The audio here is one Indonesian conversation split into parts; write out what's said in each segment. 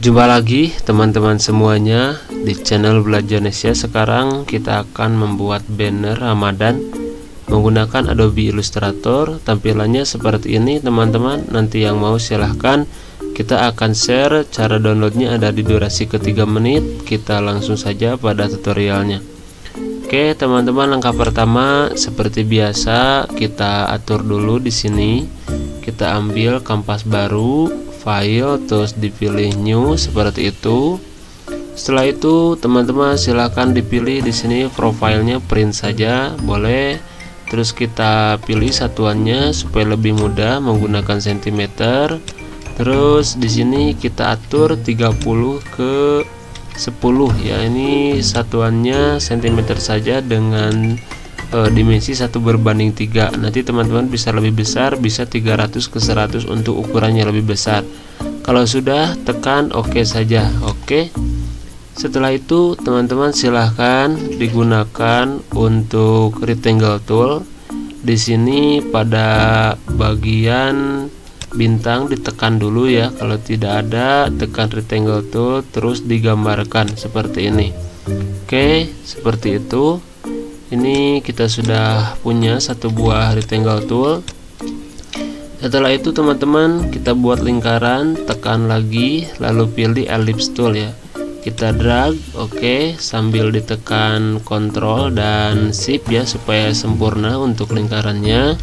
Jumpa lagi teman-teman semuanya di channel Belajar Indonesia. Sekarang kita akan membuat banner Ramadan menggunakan Adobe Illustrator. Tampilannya seperti ini teman-teman. Nanti yang mau silahkan. Kita akan share cara downloadnya, ada di durasi ke 3 menit. Kita langsung saja pada tutorialnya. Oke teman-teman, langkah pertama seperti biasa kita atur dulu di sini. Kita ambil kanvas baru, file, terus dipilih new seperti itu. Setelah itu teman-teman silahkan dipilih di sini profilnya, print saja boleh. Terus kita pilih satuannya supaya lebih mudah menggunakan cm. Terus di sini kita atur 30 ke 10 ya. Ini satuannya cm saja dengan dimensi 1/3. Nanti teman-teman bisa lebih besar, bisa 300 ke 100 untuk ukurannya lebih besar. Kalau sudah, tekan OK saja. Oke. Setelah itu teman-teman silahkan digunakan untuk rectangle tool. Di sini pada bagian bintang ditekan dulu ya. Kalau tidak ada, tekan rectangle tool terus digambarkan seperti ini. Oke, seperti itu. Ini kita sudah punya satu buah rectangle tool. Setelah itu teman-teman kita buat lingkaran, tekan lagi lalu pilih ellipse tool ya. Kita drag, oke, sambil ditekan Ctrl dan Shift ya supaya sempurna untuk lingkarannya.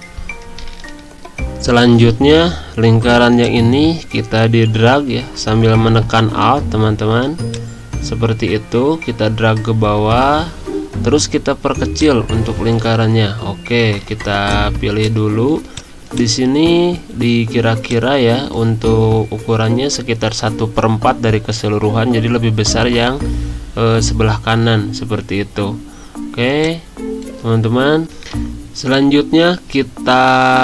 Selanjutnya lingkaran yang ini kita di drag ya sambil menekan Alt teman-teman. Seperti itu, kita drag ke bawah. Terus kita perkecil untuk lingkarannya. Oke, kita pilih dulu. Di sini dikira-kira ya untuk ukurannya sekitar 1/4 dari keseluruhan, jadi lebih besar yang sebelah kanan seperti itu. Oke, teman-teman. Selanjutnya kita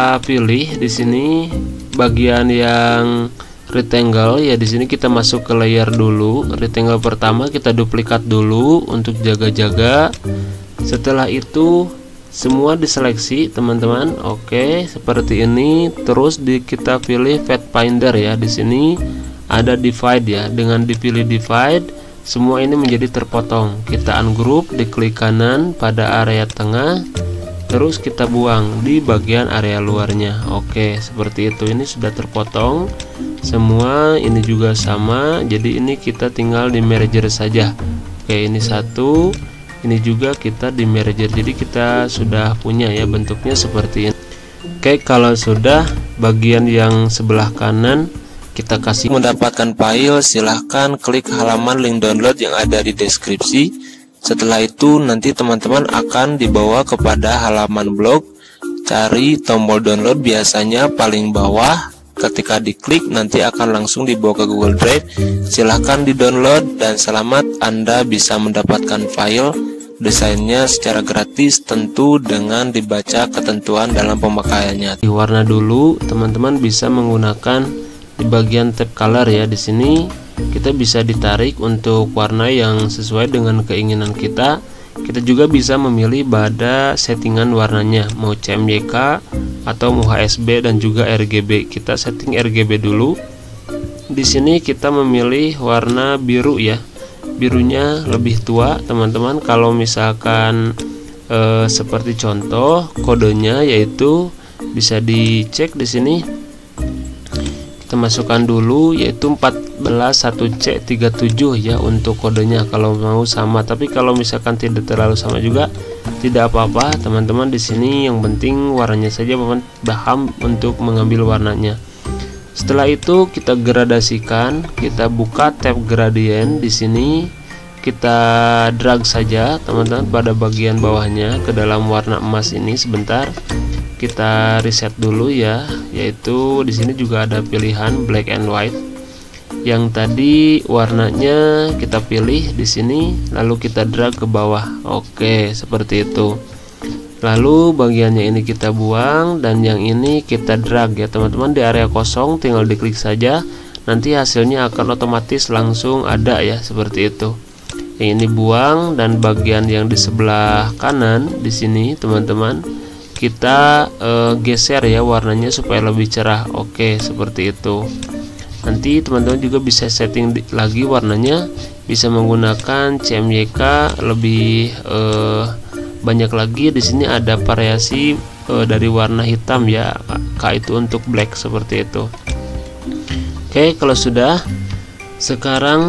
pilih di sini bagian yang rectangle ya. Di sini kita masuk ke layer dulu. Rectangle pertama kita duplikat dulu untuk jaga-jaga. Setelah itu semua diseleksi teman-teman. Oke, seperti ini. Terus kita pilih Pathfinder ya. Di sini ada divide ya. Dengan dipilih divide, semua ini menjadi terpotong. Kita ungroup, diklik kanan pada area tengah. Terus kita buang di bagian area luarnya. Oke, seperti itu. Ini sudah terpotong semua. Ini juga sama. Jadi ini kita tinggal di merger saja. Oke, ini satu. Ini juga kita di merger. Jadi kita sudah punya ya bentuknya seperti ini. Oke, kalau sudah bagian yang sebelah kanan kita kasih mendapatkan file, silahkan klik halaman link download yang ada di deskripsi. Setelah itu nanti teman-teman akan dibawa kepada halaman blog. Cari tombol download biasanya paling bawah. Ketika diklik nanti akan langsung dibawa ke Google Drive. Silahkan di download dan selamat, Anda bisa mendapatkan file desainnya secara gratis, tentu dengan dibaca ketentuan dalam pemakaiannya. Di warna dulu teman-teman bisa menggunakan di bagian tab color ya. Di sini kita bisa ditarik untuk warna yang sesuai dengan keinginan kita. Kita juga bisa memilih pada settingan warnanya, mau CMYK atau mau HSB dan juga RGB. Kita setting RGB dulu. Di sini kita memilih warna biru ya. Birunya lebih tua teman-teman. Kalau misalkan seperti contoh kodenya, yaitu bisa dicek di sini. Kita masukkan dulu yaitu 141C37 ya untuk kodenya kalau mau sama. Tapi kalau misalkan tidak terlalu sama juga tidak apa-apa teman-teman. Di sini yang penting warnanya saja paham untuk mengambil warnanya. Setelah itu kita gradasikan, kita buka tab gradient. Di sini kita drag saja teman-teman pada bagian bawahnya ke dalam warna emas ini sebentar. Kita reset dulu ya, yaitu di sini juga ada pilihan black and white. Yang tadi warnanya kita pilih di sini, lalu kita drag ke bawah. Oke, seperti itu. Lalu bagiannya ini kita buang dan yang ini kita drag ya teman-teman di area kosong, tinggal diklik saja. Nanti hasilnya akan otomatis langsung ada ya seperti itu. Yang ini buang dan bagian yang di sebelah kanan di sini teman-teman kita geser ya warnanya supaya lebih cerah. Oke, seperti itu. Nanti teman-teman juga bisa setting lagi warnanya, bisa menggunakan CMYK lebih banyak lagi. Di sini ada variasi dari warna hitam ya, K itu untuk black seperti itu. Oke, kalau sudah, sekarang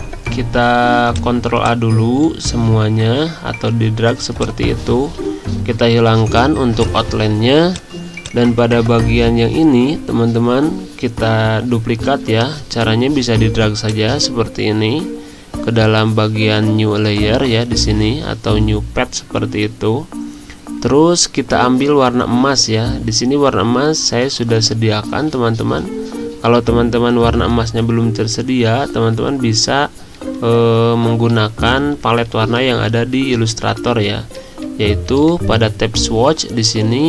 kita Ctrl A dulu semuanya atau di drag seperti itu. Kita hilangkan untuk outline-nya, dan pada bagian yang ini teman-teman kita duplikat ya. Caranya bisa di drag saja seperti ini ke dalam bagian new layer ya di sini, atau new pad seperti itu. Terus kita ambil warna emas ya. Di sini warna emas saya sudah sediakan teman-teman. Kalau teman-teman warna emasnya belum tersedia, teman-teman bisa menggunakan palet warna yang ada di Illustrator ya, yaitu pada tab swatch di sini.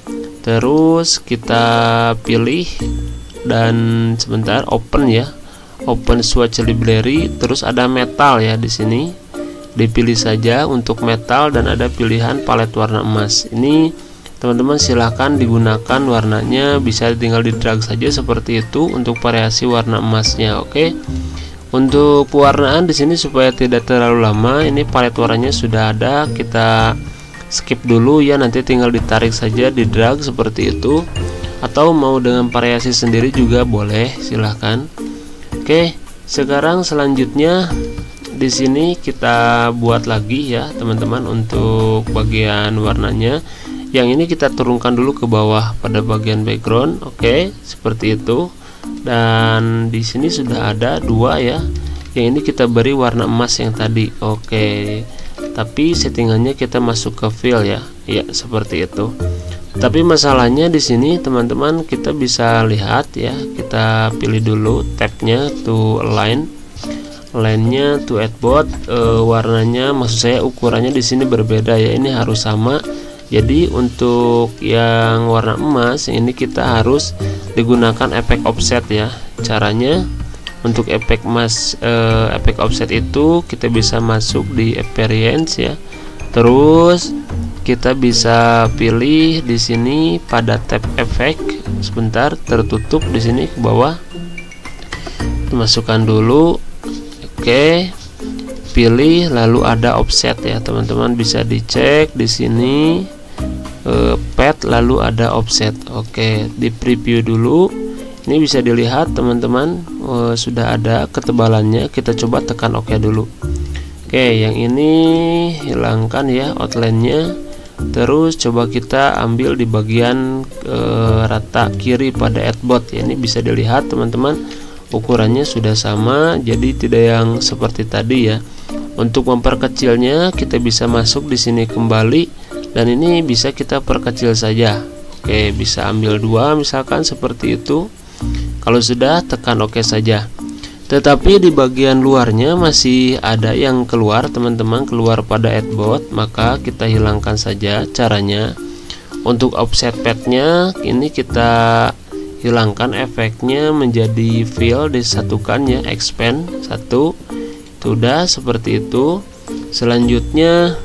Terus kita pilih dan sebentar open ya, open swatch library. Terus ada metal ya di sini, dipilih saja untuk metal dan ada pilihan palet warna emas. Ini teman-teman silahkan digunakan warnanya, bisa tinggal di drag saja seperti itu untuk variasi warna emasnya. Oke. Untuk pewarnaan di sini supaya tidak terlalu lama, ini palet warnanya sudah ada, kita skip dulu ya, nanti tinggal ditarik saja di drag seperti itu, atau mau dengan variasi sendiri juga boleh, silahkan. Oke, sekarang selanjutnya di sini kita buat lagi ya teman-teman untuk bagian warnanya. Yang ini kita turunkan dulu ke bawah pada bagian background. Oke, seperti itu. Dan di sini sudah ada dua ya. Yang ini kita beri warna emas yang tadi. Oke. Tapi settingannya kita masuk ke fill ya. Ya, seperti itu. Tapi masalahnya di sini teman-teman kita bisa lihat ya. Kita pilih dulu tabnya to align. Line-nya to add both. Warnanya maksud saya ukurannya di sini berbeda ya. Ini harus sama. Jadi untuk yang warna emas ini kita harus digunakan efek offset ya. Caranya untuk efek efek offset itu kita bisa masuk di appearance ya. Terus kita bisa pilih di sini pada tab efek. Sebentar, tertutup di sini ke bawah. Masukkan dulu. Oke. Pilih lalu ada offset ya, teman-teman bisa dicek di sini. Pad lalu ada offset. Oke, di preview dulu. Ini bisa dilihat teman-teman, sudah ada ketebalannya. Kita coba tekan OK dulu. Oke, yang ini hilangkan ya outline-nya. Terus coba kita ambil di bagian rata kiri pada add both ya. Ini bisa dilihat teman-teman, ukurannya sudah sama, jadi tidak yang seperti tadi ya. Untuk memperkecilnya kita bisa masuk di sini kembali. Dan ini bisa kita perkecil saja. Oke, bisa ambil dua misalkan seperti itu. Kalau sudah, tekan OK saja. Tetapi di bagian luarnya masih ada yang keluar teman-teman, keluar pada add both, maka kita hilangkan saja. Caranya untuk offset padnya ini kita hilangkan efeknya menjadi fill, disatukan ya, expand satu. Sudah seperti itu. Selanjutnya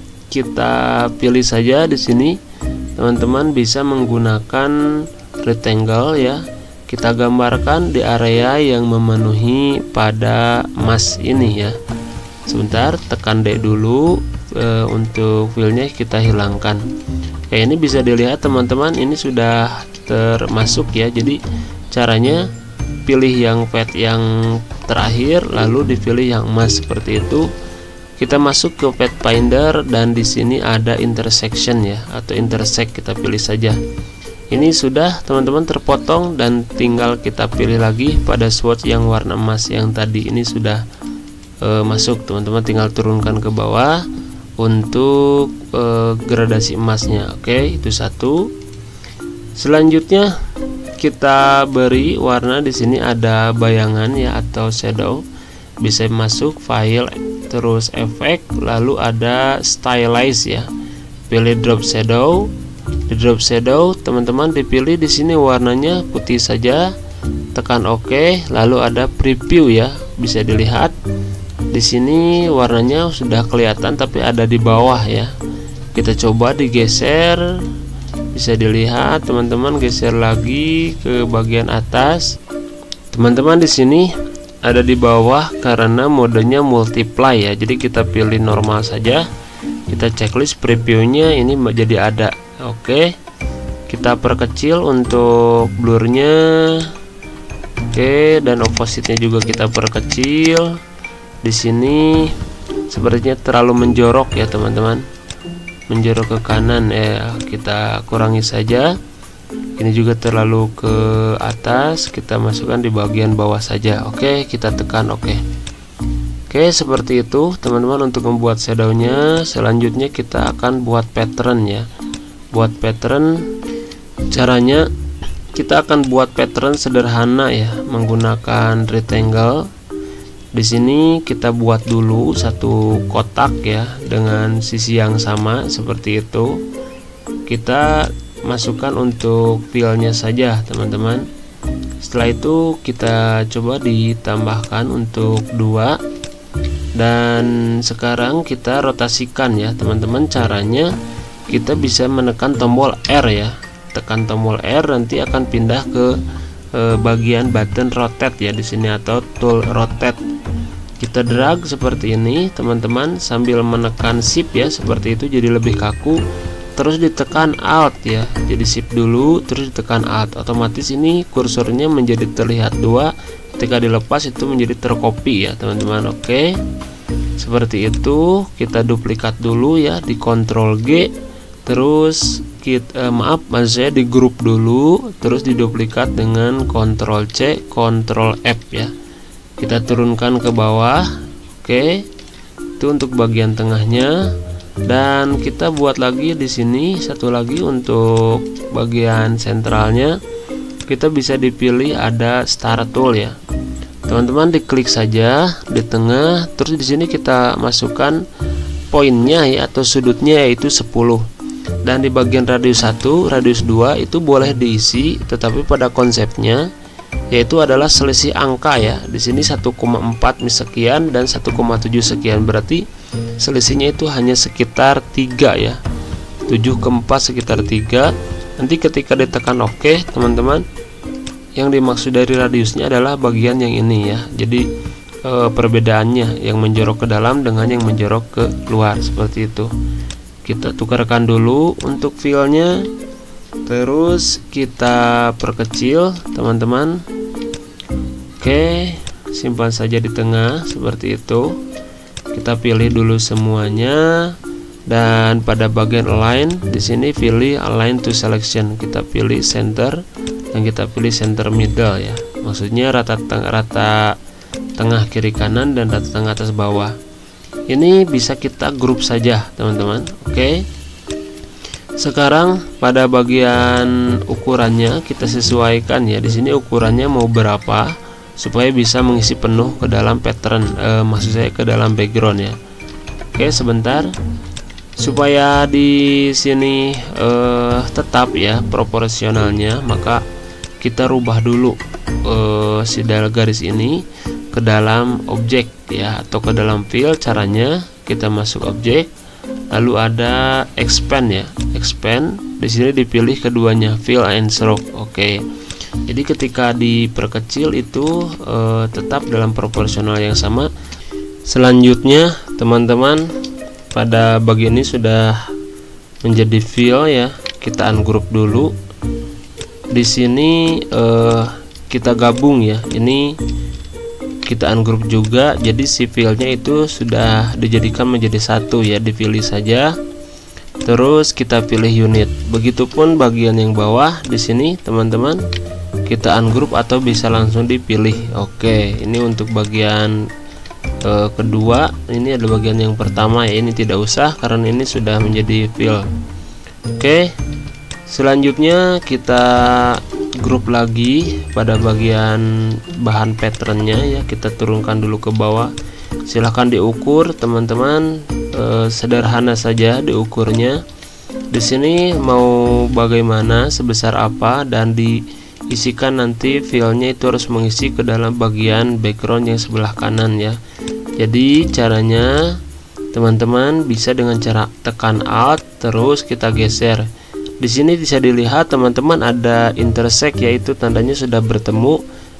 kita pilih saja di sini, teman-teman bisa menggunakan rectangle ya. Kita gambarkan di area yang memenuhi pada emas ini ya. Sebentar, tekan D dulu. Untuk fillnya kita hilangkan. Kayak ini bisa dilihat teman-teman, ini sudah termasuk ya. Jadi caranya pilih yang pad yang terakhir lalu dipilih yang emas seperti itu. Kita masuk ke Pathfinder dan di sini ada intersection ya, atau intersect, kita pilih saja. Ini sudah teman-teman terpotong dan tinggal kita pilih lagi pada swatch yang warna emas yang tadi. Ini sudah masuk teman-teman, tinggal turunkan ke bawah untuk gradasi emasnya. Oke, itu satu. Selanjutnya kita beri warna, di sini ada bayangan ya atau shadow. Bisa masuk file, terus efek, lalu ada stylize ya. Pilih drop shadow. Di drop shadow teman-teman dipilih di sini warnanya putih saja. Tekan OK, lalu ada preview ya. Bisa dilihat di sini warnanya sudah kelihatan tapi ada di bawah ya. Kita coba digeser. Bisa dilihat teman-teman, geser lagi ke bagian atas. Teman-teman, di sini ada di bawah karena modenya multiply ya. Jadi kita pilih normal saja. Kita checklist previewnya ini jadi ada. Oke. Kita perkecil untuk blurnya. Oke, dan opposite-nya juga kita perkecil. Di sini sepertinya terlalu menjorok ya, teman-teman. Menjorok ke kanan ya, kita kurangi saja. Ini juga terlalu ke atas, kita masukkan di bagian bawah saja. Oke, kita tekan oke. Oke, seperti itu teman-teman untuk membuat shadownya. Selanjutnya kita akan buat pattern ya. Buat pattern, caranya kita akan buat pattern sederhana ya, menggunakan rectangle. Di sini kita buat dulu satu kotak ya dengan sisi yang sama seperti itu. Kita masukkan untuk filenya saja, teman-teman. Setelah itu kita coba ditambahkan untuk 2. Dan sekarang kita rotasikan ya, teman-teman. Caranya kita bisa menekan tombol R ya. Tekan tombol R, nanti akan pindah ke bagian button rotate ya di sini, atau tool rotate. Kita drag seperti ini, teman-teman, sambil menekan shift ya, seperti itu, jadi lebih kaku. Terus ditekan alt ya, jadi shift dulu terus ditekan alt, otomatis ini kursornya menjadi terlihat 2. Ketika dilepas itu menjadi tercopy ya, teman-teman. Oke, seperti itu. Kita duplikat dulu ya di Ctrl G, terus kita maksud saya di grup dulu, terus diduplikat dengan Ctrl C, Ctrl F ya. Kita turunkan ke bawah. Oke, itu untuk bagian tengahnya. Dan kita buat lagi di sini satu lagi untuk bagian sentralnya. Kita bisa dipilih ada Star Tool ya, teman-teman. Diklik saja di tengah, terus di sini kita masukkan poinnya ya, atau sudutnya, yaitu 10. Dan di bagian radius 1, radius 2 itu boleh diisi, tetapi pada konsepnya yaitu adalah selisih angka ya. Di sini 1,4 sekian dan 1,7 sekian, berarti selisihnya itu hanya sekitar 3 ya. 7 ke 4 sekitar 3. Nanti ketika ditekan oke, teman-teman, yang dimaksud dari radiusnya adalah bagian yang ini ya. Jadi perbedaannya yang menjorok ke dalam dengan yang menjorok ke luar, seperti itu. Kita tukarkan dulu untuk filenya, terus kita perkecil, teman-teman. Oke, simpan saja di tengah seperti itu. Kita pilih dulu semuanya, dan pada bagian align di sini pilih align to selection. Kita pilih center dan kita pilih center middle ya. Maksudnya rata tengah kiri kanan dan rata tengah atas bawah. Ini bisa kita grup saja, teman-teman. Oke. Sekarang pada bagian ukurannya kita sesuaikan ya. Di sini ukurannya mau berapa supaya bisa mengisi penuh ke dalam pattern, maksud saya ke dalam background ya. Oke, sebentar. Supaya di sini tetap ya proporsionalnya, maka kita rubah dulu si garis ini ke dalam objek ya, atau ke dalam fill. Caranya kita masuk objek, lalu ada expand ya, expand. Di sini dipilih keduanya, fill and stroke. Oke. Jadi ketika diperkecil itu tetap dalam proporsional yang sama. Selanjutnya, teman-teman, pada bagian ini sudah menjadi fill ya. Kita ungroup dulu. Di sini kita gabung ya. Ini kita ungroup juga. Jadi si fillnya itu sudah dijadikan menjadi satu ya. Dipilih saja. Terus kita pilih unit. Begitupun bagian yang bawah di sini, teman-teman. Kita ungroup atau bisa langsung dipilih. Oke, ini untuk bagian kedua. Ini ada bagian yang pertama ya, ini tidak usah karena ini sudah menjadi fill. Oke, selanjutnya kita grup lagi pada bagian bahan patternnya ya. Kita turunkan dulu ke bawah. Silahkan diukur, teman-teman. Sederhana saja diukurnya. Di sini mau bagaimana, sebesar apa, dan diisikan nanti filenya itu harus mengisi ke dalam bagian background yang sebelah kanan ya. Jadi caranya teman-teman bisa dengan cara tekan alt terus kita geser. Di sini bisa dilihat teman-teman ada intersect, yaitu tandanya sudah bertemu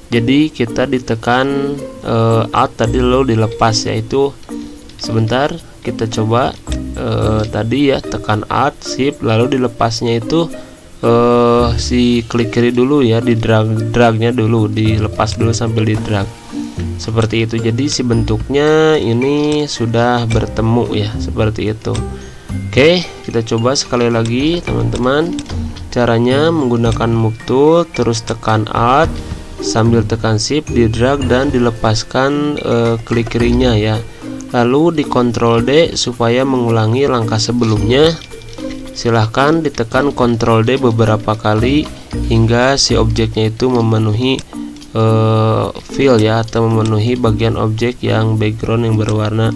Jadi kita ditekan Alt tadi lalu dilepas, yaitu sebentar kita coba tadi ya, tekan Alt Shift lalu dilepasnya itu si klik kiri dulu ya, di dragnya dulu, dilepas dulu sambil di drag seperti itu. Jadi si bentuknya ini sudah bertemu ya, seperti itu. Oke, kita coba sekali lagi teman-teman. Caranya menggunakan move tool, terus tekan Alt sambil tekan Shift, di drag dan dilepaskan klik kirinya ya. Lalu di Ctrl D supaya mengulangi langkah sebelumnya. Silahkan ditekan Ctrl D beberapa kali hingga si objeknya itu memenuhi fill ya, atau memenuhi bagian objek yang background yang berwarna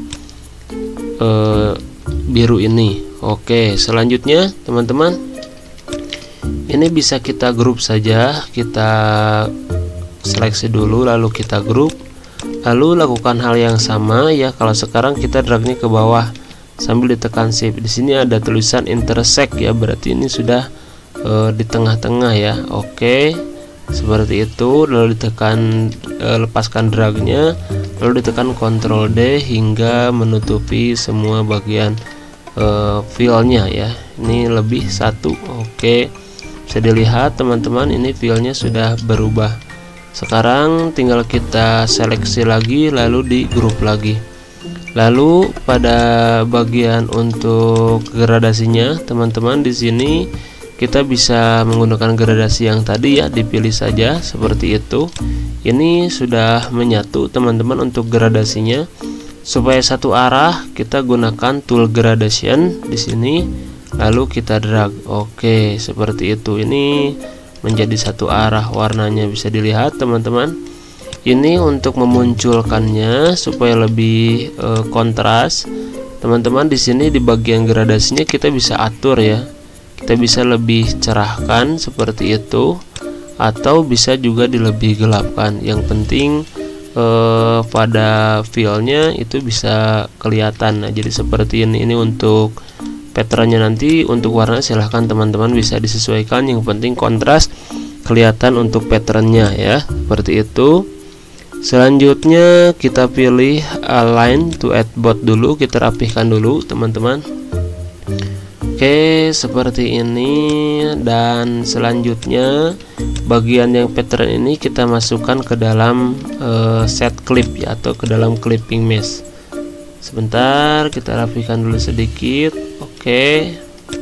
biru ini. Oke, selanjutnya teman-teman, ini bisa kita grup saja. Kita seleksi dulu lalu kita grup, lalu lakukan hal yang sama ya. Kalau sekarang kita dragnya ke bawah sambil ditekan Shift. Di sini ada tulisan intersect ya, berarti ini sudah di tengah-tengah ya. Oke, seperti itu. Lalu ditekan lepaskan dragnya, lalu ditekan Ctrl D hingga menutupi semua bagian fillnya ya. Ini lebih satu. Oke, bisa dilihat teman-teman, ini fillnya sudah berubah. Sekarang tinggal kita seleksi lagi lalu di grup lagi. Lalu pada bagian untuk gradasinya teman-teman, di sini kita bisa menggunakan gradasi yang tadi ya, dipilih saja seperti itu. Ini sudah menyatu teman-teman untuk gradasinya. Supaya satu arah kita gunakan tool gradation di sini, lalu kita drag. Oke, seperti itu. Ini menjadi satu arah warnanya, bisa dilihat teman-teman. Ini untuk memunculkannya supaya lebih kontras. Teman-teman, di sini di bagian gradasinya kita bisa atur ya. Kita bisa lebih cerahkan seperti itu, atau bisa juga dilebih gelapkan. Yang penting pada fillnya itu bisa kelihatan. Nah, jadi seperti ini. Ini untuk patternnya, nanti untuk warna silahkan teman-teman bisa disesuaikan. Yang penting kontras kelihatan untuk patternnya ya, seperti itu. Selanjutnya kita pilih align to add both dulu, kita rapihkan dulu teman-teman. Oke, seperti ini. Dan selanjutnya bagian yang pattern ini kita masukkan ke dalam set clip ya, atau ke dalam clipping mesh. Sebentar, kita rapihkan dulu sedikit. Oke.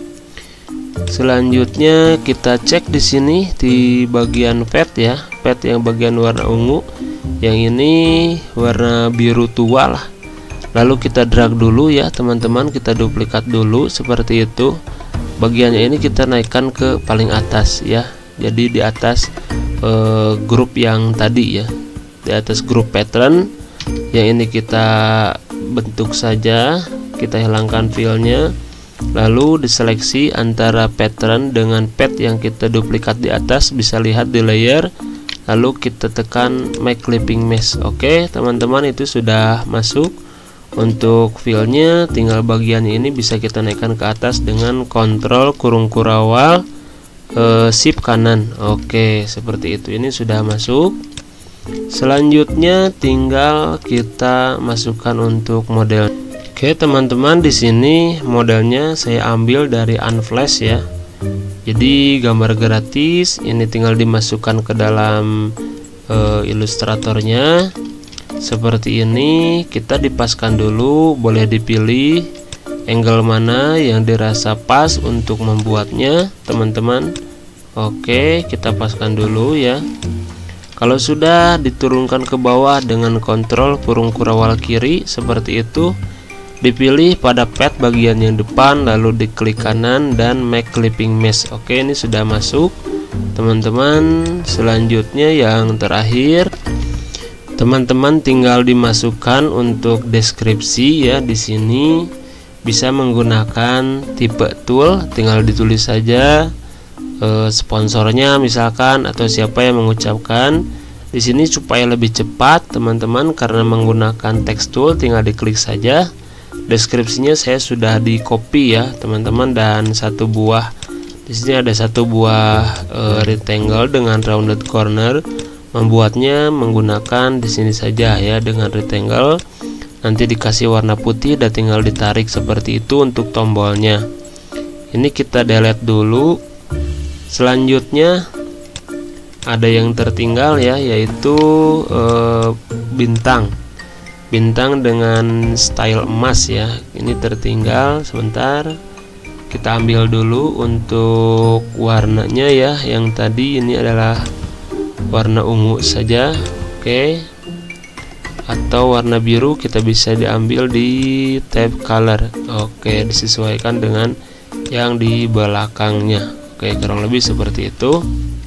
Selanjutnya kita cek di sini di bagian pad ya, pad yang bagian warna ungu. Yang ini warna biru tua lah. Lalu kita drag dulu ya teman-teman, kita duplikat dulu seperti itu. Bagiannya ini kita naikkan ke paling atas ya. Jadi di atas grup yang tadi ya, di atas grup pattern. Yang ini kita bentuk saja, kita hilangkan fillnya, lalu diseleksi antara pattern dengan pad yang kita duplikat di atas. Bisa lihat di layer, lalu kita tekan make clipping mesh. Oke teman-teman, itu sudah masuk. Untuk fillnya tinggal bagian ini bisa kita naikkan ke atas dengan Ctrl kurung kurawal Shift kanan. Oke, seperti itu. Ini sudah masuk. Selanjutnya tinggal kita masukkan untuk model. Oke teman-teman, di sini modelnya saya ambil dari Unflash ya. Jadi gambar gratis ini tinggal dimasukkan ke dalam ilustratornya seperti ini. Kita dipaskan dulu, boleh dipilih angle mana yang dirasa pas untuk membuatnya teman-teman. Oke, kita paskan dulu ya. Kalau sudah, diturunkan ke bawah dengan Ctrl kurung kurawal kiri seperti itu. Dipilih pada pad bagian yang depan, lalu diklik kanan dan make clipping mesh. Oke, ini sudah masuk teman-teman. Selanjutnya yang terakhir, teman-teman tinggal dimasukkan untuk deskripsi ya. Di sini bisa menggunakan tipe tool, tinggal ditulis saja sponsornya misalkan, atau siapa yang mengucapkan. Di sini supaya lebih cepat teman-teman, karena menggunakan text tool tinggal diklik saja. Deskripsinya saya sudah di copy ya teman-teman, dan satu buah di sini ada satu buah rectangle dengan rounded corner. membuatnya menggunakan di sini saja ya, dengan rectangle. Nanti dikasih warna putih dan tinggal ditarik seperti itu untuk tombolnya. Ini kita delete dulu. Selanjutnya ada yang tertinggal ya, yaitu bintang dengan style emas ya. Ini tertinggal, sebentar kita ambil dulu untuk warnanya ya. Yang tadi ini adalah warna ungu saja, oke. Atau warna biru kita bisa diambil di tab color, oke, disesuaikan dengan yang di belakangnya, oke, kurang lebih seperti itu.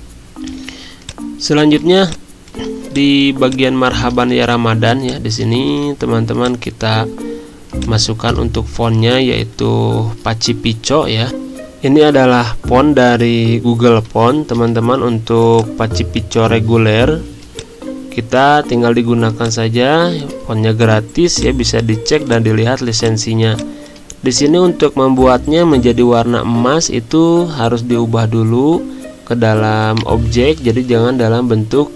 Selanjutnya di bagian marhaban ya Ramadan ya, di sini teman-teman kita masukkan untuk fontnya, yaitu Paci Pico ya. Ini adalah font dari Google Font teman-teman. Untuk Paci Pico reguler kita tinggal digunakan saja, fontnya gratis ya, bisa dicek dan dilihat lisensinya. Di sini untuk membuatnya menjadi warna emas itu harus diubah dulu ke dalam objek, jadi jangan dalam bentuk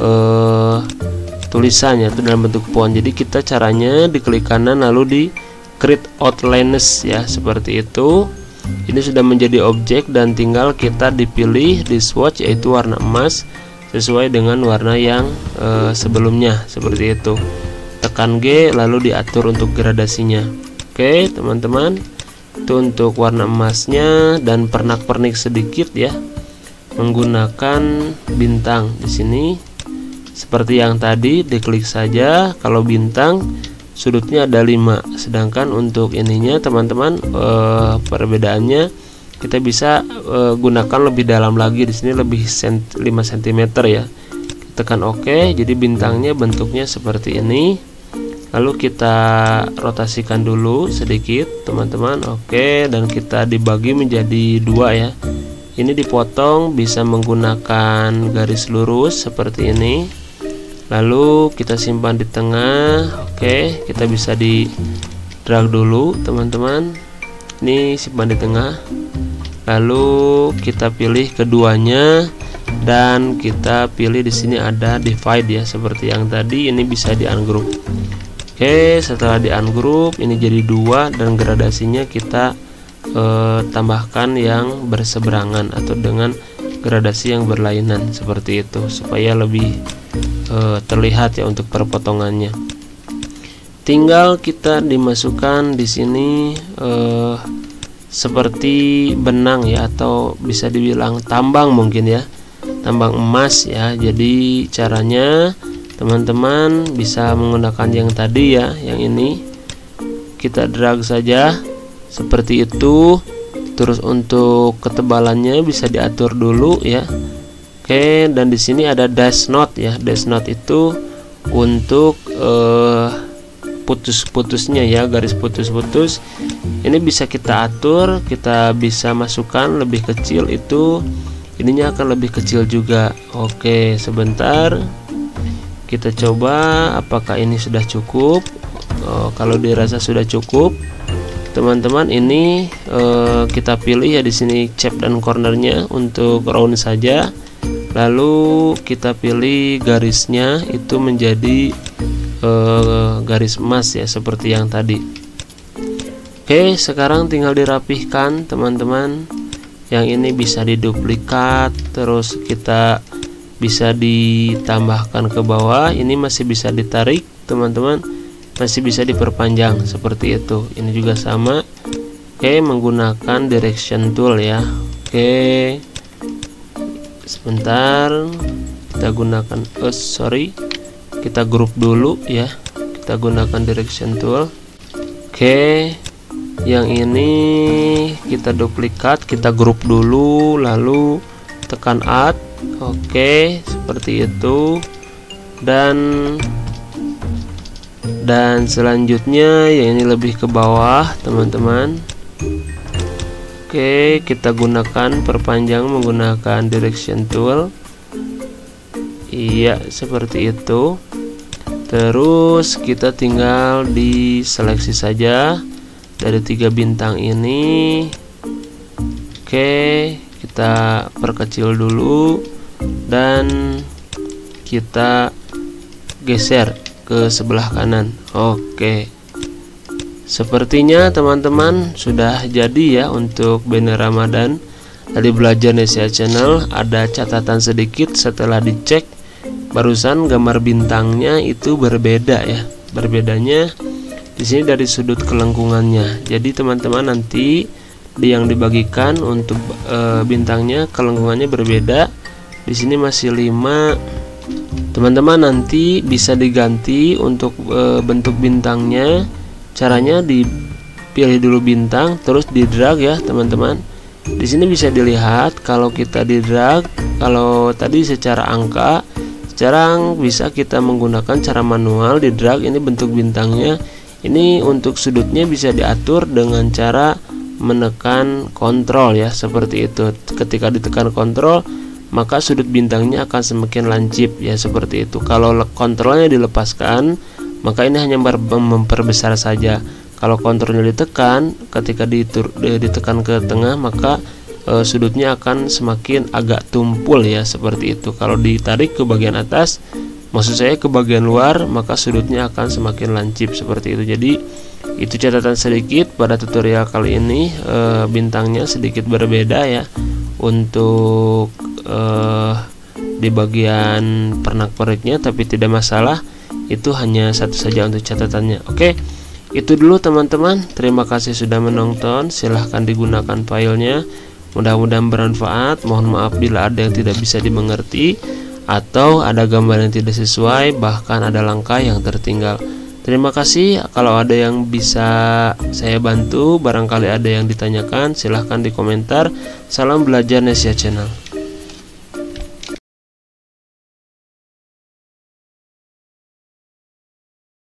tulisannya, itu dalam bentuk font. Jadi kita caranya diklik kanan lalu di create outlines ya, seperti itu. Ini sudah menjadi objek dan tinggal kita dipilih di swatch, yaitu warna emas sesuai dengan warna yang sebelumnya, seperti itu. Tekan G lalu diatur untuk gradasinya. Oke teman-teman, itu untuk warna emasnya, dan pernak-pernik sedikit ya menggunakan bintang di sini. Seperti yang tadi, diklik saja. Kalau bintang sudutnya ada 5, sedangkan untuk ininya teman-teman perbedaannya kita bisa gunakan lebih dalam lagi, di sini lebih 5 cm ya. Tekan OK, jadi bintangnya bentuknya seperti ini. Lalu kita rotasikan dulu sedikit teman-teman, oke, dan kita dibagi menjadi 2 ya. Ini dipotong bisa menggunakan garis lurus seperti ini. Lalu kita simpan di tengah, oke, kita bisa di drag dulu teman-teman. Ini simpan di tengah. Lalu kita pilih keduanya dan kita pilih di sini ada divide ya, seperti yang tadi. Ini bisa di ungroup. Oke, setelah di ungroup ini jadi 2 dan gradasinya kita tambahkan yang berseberangan atau dengan gradasi yang berlainan seperti itu, supaya lebih terlihat ya untuk perpotongannya. Tinggal kita dimasukkan di sini seperti benang ya, atau bisa dibilang tambang mungkin ya, tambang emas ya. Jadi caranya teman-teman bisa menggunakan yang tadi ya, yang ini kita drag saja seperti itu. Terus untuk ketebalannya bisa diatur dulu ya. Oke, dan di sini ada dash note ya. Dash note itu untuk putus-putusnya ya, garis putus-putus. Ini bisa kita atur, kita bisa masukkan lebih kecil, itu ininya akan lebih kecil juga. Oke, sebentar kita coba apakah ini sudah cukup. Kalau dirasa sudah cukup teman-teman, ini kita pilih ya di sini shape dan cornernya untuk round saja. Lalu kita pilih garisnya itu menjadi garis emas ya, seperti yang tadi. Oke, sekarang tinggal dirapihkan teman-teman. Yang ini bisa diduplikat, terus kita bisa ditambahkan ke bawah. Ini masih bisa ditarik teman-teman, masih bisa diperpanjang seperti itu. Ini juga sama. Oke, menggunakan direction tool ya. Oke, sebentar kita gunakan kita grup dulu ya, kita gunakan direction tool. Oke, yang ini kita duplikat, kita grup dulu, lalu tekan add. Oke, seperti itu. Dan selanjutnya yang ini lebih ke bawah teman-teman. Oke, kita gunakan perpanjang menggunakan direction tool. Iya, seperti itu. Terus kita tinggal diseleksi saja dari 3 bintang ini. Oke, kita perkecil dulu dan kita geser ke sebelah kanan. Oke, sepertinya teman-teman sudah jadi ya untuk banner Ramadan. Tadi belajar Nesia Channel, ada catatan sedikit setelah dicek barusan gambar bintangnya itu berbeda ya. Berbedanya di sini dari sudut kelengkungannya. Jadi teman-teman nanti yang dibagikan untuk bintangnya kelengkungannya berbeda. Di sini masih 5. Teman-teman nanti bisa diganti untuk bentuk bintangnya. Caranya dipilih dulu bintang, terus di drag ya teman-teman. Di sini bisa dilihat kalau kita di drag, kalau tadi secara angka, sekarang bisa kita menggunakan cara manual di drag. Ini bentuk bintangnya. Ini untuk sudutnya bisa diatur dengan cara menekan kontrol ya, seperti itu. Ketika ditekan kontrol, maka sudut bintangnya akan semakin lancip ya, seperti itu. Kalau kontrolnya dilepaskan, maka ini hanya memperbesar saja. Kalau kontrolnya ditekan, ketika ditekan ke tengah, maka sudutnya akan semakin agak tumpul ya, seperti itu. Kalau ditarik ke bagian atas, maksud saya ke bagian luar, maka sudutnya akan semakin lancip, seperti itu. Jadi itu catatan sedikit pada tutorial kali ini. Bintangnya sedikit berbeda ya untuk di bagian pernak-perniknya, tapi tidak masalah, itu hanya satu saja untuk catatannya. Oke, itu dulu teman-teman. Terima kasih sudah menonton. Silahkan digunakan filenya, mudah-mudahan bermanfaat. Mohon maaf bila ada yang tidak bisa dimengerti atau ada gambar yang tidak sesuai, bahkan ada langkah yang tertinggal. Terima kasih. Kalau ada yang bisa saya bantu, barangkali ada yang ditanyakan, silahkan di komentar. Salam belajar Nesia Channel.